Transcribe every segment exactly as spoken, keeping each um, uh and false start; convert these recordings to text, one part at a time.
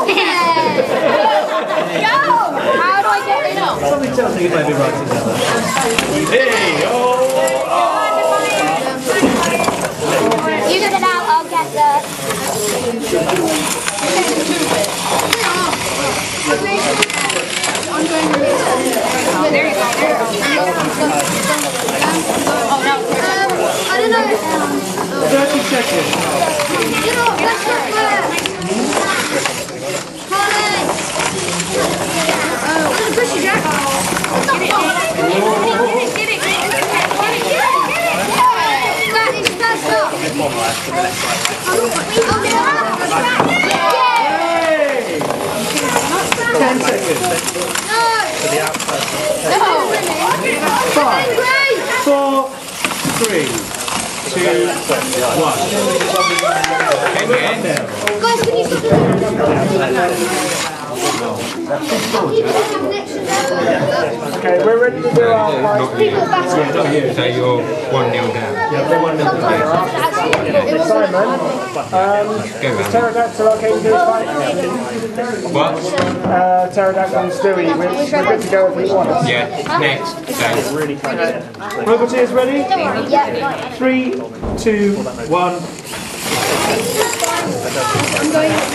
How do I get it up? Something tells me you may be right together. Hey, oh! You get it out, I'll get the... There you go, there you go. Oh no, I don't know. thirty seconds. You know, let's go there. Oh, push your jack. Get it, get it, get it, get it, get it, get it. That is fast up. ten seconds. No. For the outside. No. Five, four, three, two, one. Guys, can you stop doing Okay, we're ready to do our fight. So you're one nil down. Simon, um, is Pterodactyl okay to do a fight? What? Uh, Pterodactyl and Stewie, we're, we're good to go if you want us. Yeah, next. So, Roboteers ready? Yeah. Three, two, one. I'm going to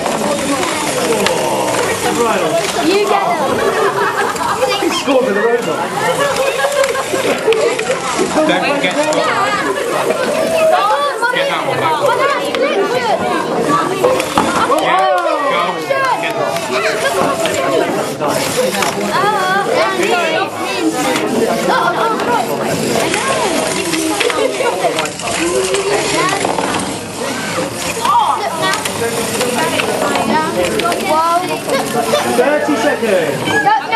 Right on. You get them. He scored with a robot. don't forget to get that one back. Yeah, go. Get thirty seconds. No, no, no.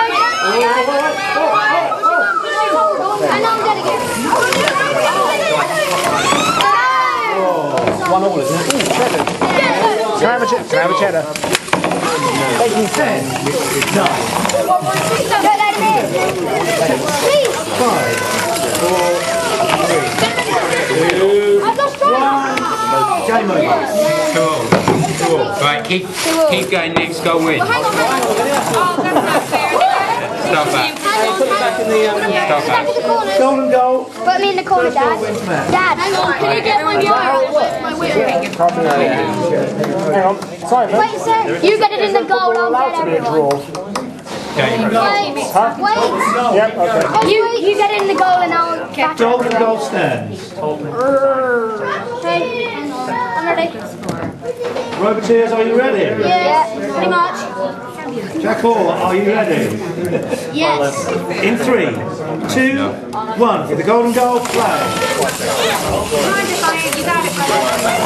And I'm gonna get it. One all, isn't it? Ooh, cheddar. Can I have a cheddar? Can I have a cheddar? Thank you. Ten, nine, Don't let him in. Please. five, four, three, two, I've lost one. Game over. Cool. Cool. Right, keep keep going next. Go win. Hang on, hang on. Oh, that's not fair. Stop that. Hang on, hang on. Stop Back in the that. corner. Golden goal. Put me in the corner, Dad. Dad, hang on. Can you get my wire? Hang on. Simon, Wait a sec. You get it in the goal, we're I'll allowed get to be a everyone. draw. Game. Wait, wait. Yep, okay. You, you get it in the goal and I'll back Golden goal stands. Okay, I'm ready. Roboteers, are you ready? Yeah, pretty much. Jack Hall, are you ready? Yes. In three, two, one. For the golden goal, play. You got it, brother.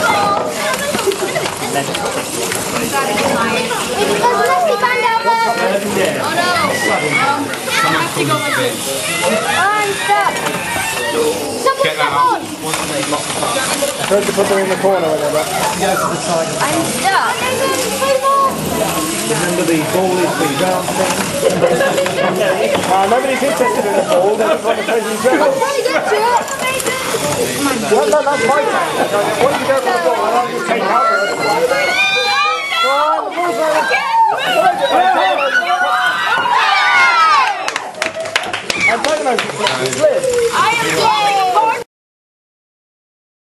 It's because Leslie band out there. Seven down. Oh no. I'm stuck. Someone Get that step up. on. Try to put them in the corner whenever. Go to the side. I'm stuck. Remember the ball is the round thing. Uh, nobody's interested in the ball, they just want to play these I'm drills. trying to get to it. No, no, that's my tactic. Once you go for the ball, I'll just take out the rest of it. Go on, the ball's right up. I'm taking those. It's lit. I am